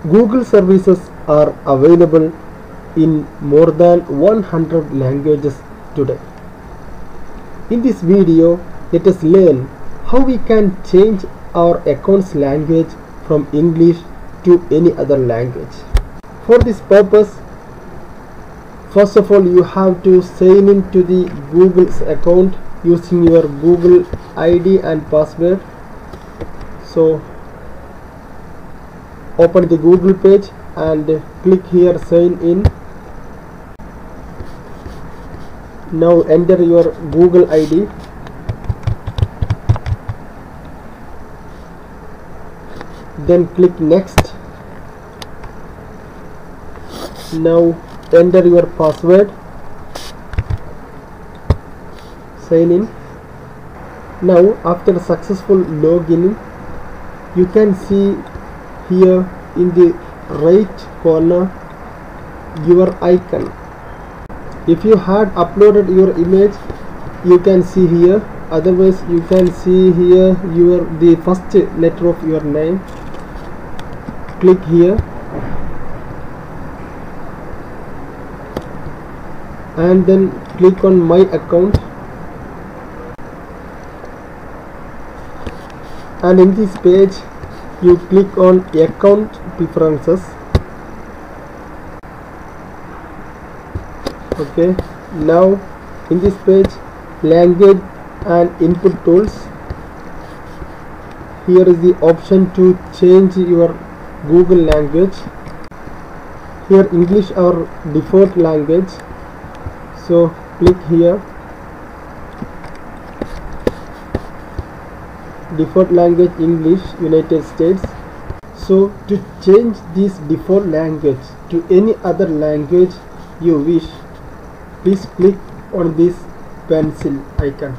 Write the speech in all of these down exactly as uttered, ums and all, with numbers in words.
Google services are available in more than one hundred languages today. In this video, let us learn how we can change our account's language from English to any other language. For this purpose, first of all, you have to sign into the Google's account using your Google I D and password. So open the Google page and click here sign in. Now enter your Google I D. Then click next. Now enter your password. Sign in. Now after successful login, you can see here in the right corner your icon. If you had uploaded your image, you can see here. Otherwise, you can see here your the first letter of your name. Click here and then click on my account, and in this page you click on account preferences. Okay, now in this page language and input tools, here is the option to change your Google language. Here English our default language, so click here default language English, United States. So to change this default language to any other language you wish, please click on this pencil icon.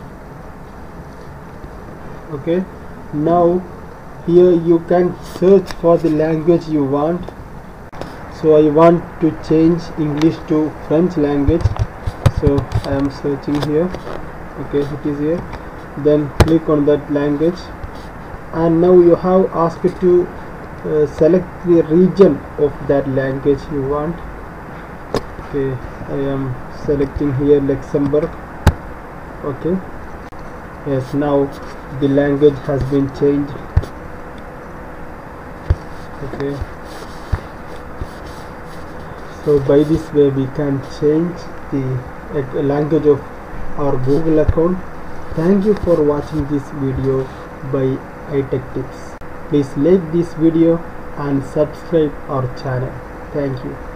Okay, now here you can search for the language you want. So I want to change English to French language, so I am searching here. Okay, it is here. Then click on that language, and now you have asked to uh, select the region of that language you want. Okay, I am selecting here Luxembourg. Okay, yes, now the language has been changed. Okay, so by this way we can change the uh, language of our Google account. Thank you for watching this video by iTechTips. Please like this video and subscribe our channel. Thank you.